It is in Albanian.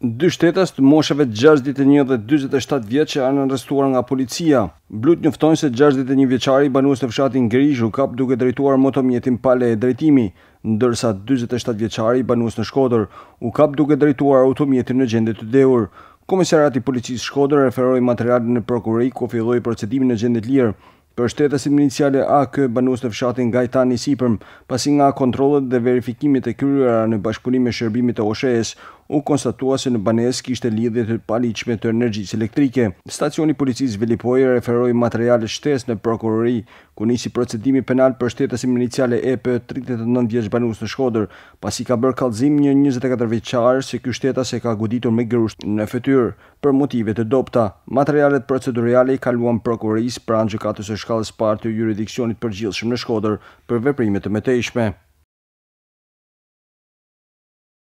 Dy shtetas të moshave 61 dhe 47 vjeç janë arrestuar nga policia. Blut njoftojnë se 61 vjeçari banues në fshatin Grish u kap duke drejtuar motomjetin pale e drejtimi, ndërsa 47 vjeçari banues në Shkodër u kap duke drejtuar automjetin në gjendje të dheur. Komisariati i Policisë Shkodër referoi materialin në prokurori ku filloi procedimi në gjendje të lirë për shtetasin me iniciale AK banues në fshatin Gajtani Sipërm, pasi nga kontrollet dhe verifikimet e kryera në bashkëpunim me shërbimit e OSHE-s, u konstatua se në banesë kishte lidhje të paligjshme të energjisë elektrike. Stacioni i policisë Velipoj referoi materiale shtesë në prokurori, ku nisi procedimi penal për shtetasin me iniciale EP 39 vjeç banues në Shkodër, pasi ka bërë kallëzim një 24 vjeçar se ky shtetas e ka goditur me grusht në fytyrë për motive të dobta. Materialet procedurale i kaluan prokurorisë pranë gjykatës së shkallës parë të jurisdiksionit përgjithshëm në Shkodër për veprime të mëtejshme.